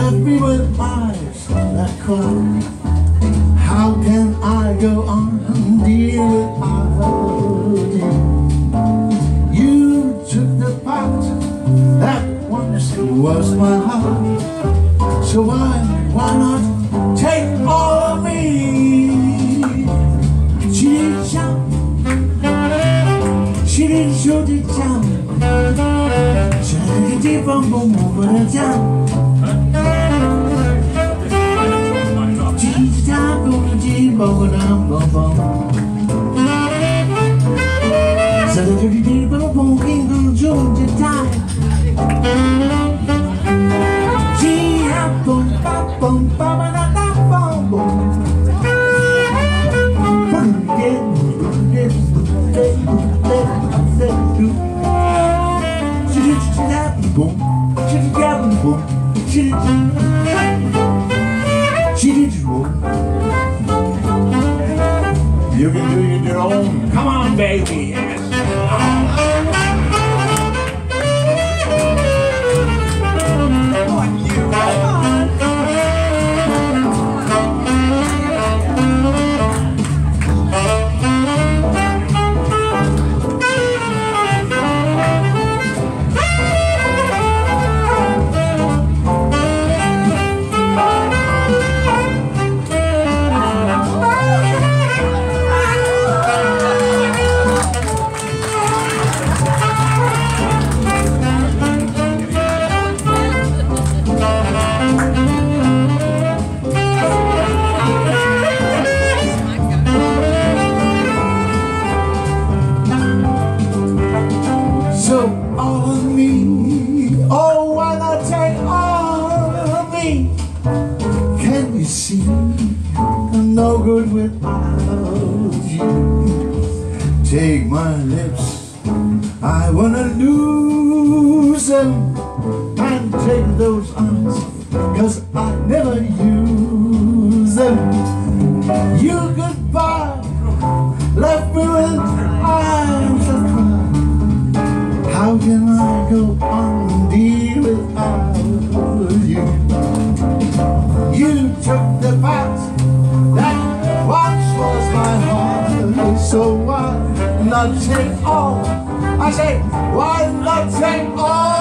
left me with eyes that cry. How can I go on dear without you? You took the part that once was my heart. So why not take all of me? She didn't jump, she didn't show the jump. She didn't deep on boom over the jump. She's time for the deep over the boom boom. So the deep over boom king on June the time. Boom, bum, bum, bum, da, da, bum, boom. You can do it your own. Come on, baby. Yes. So all of me, oh why not take all of me? Can you see I'm no good without you? Take my lips, I wanna lose them. And take those arms, cause I never use them. You goodbye, left me with arms that cry. How can I go on dear without you? You took the path that once was my heart. So why not take all? I say, why not take all?